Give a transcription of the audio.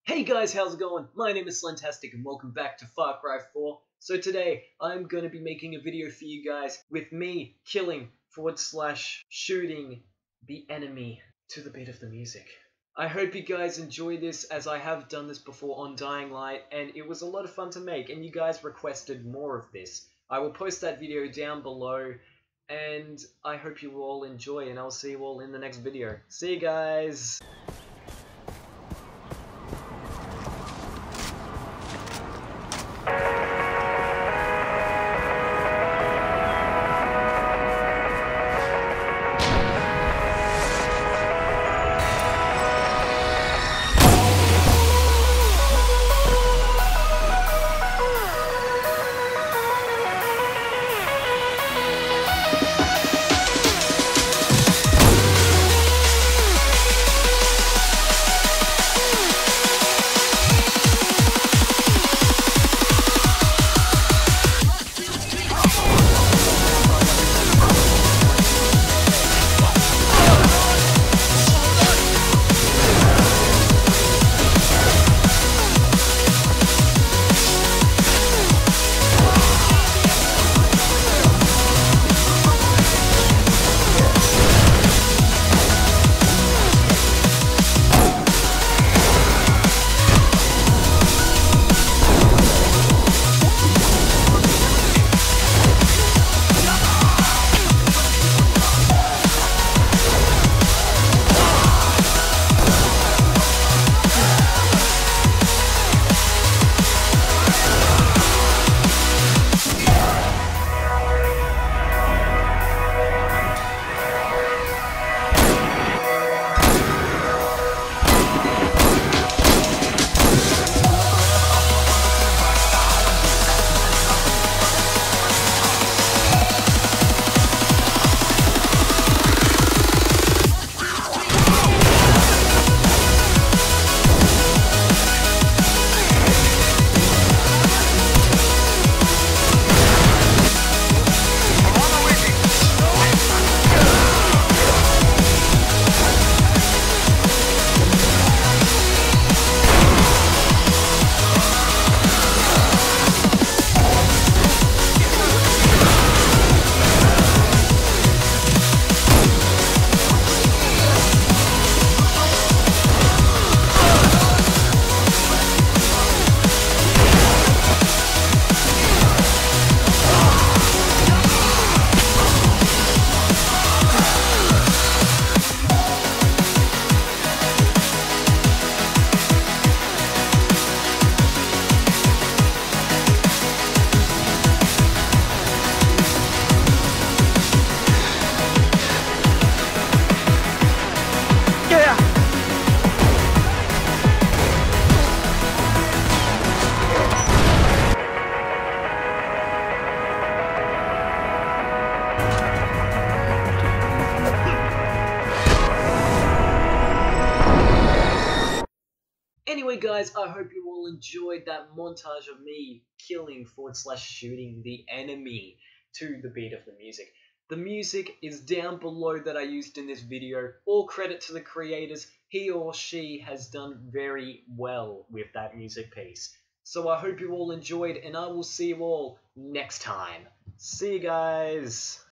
Hey guys, how's it going? My name is Slentastic and welcome back to Far Cry 4. So today, I'm going to be making a video for you guys with me killing / shooting the enemy to the beat of the music. I hope you guys enjoy this, as I have done this before on Dying Light and it was a lot of fun to make and you guys requested more of this. I will post that video down below and I hope you all enjoy, and I'll see you all in the next video. See you guys! Anyway guys, I hope you all enjoyed that montage of me killing / shooting the enemy to the beat of the music. The music is down below that I used in this video. All credit to the creators. He or she has done very well with that music piece. So I hope you all enjoyed and I will see you all next time. See you guys!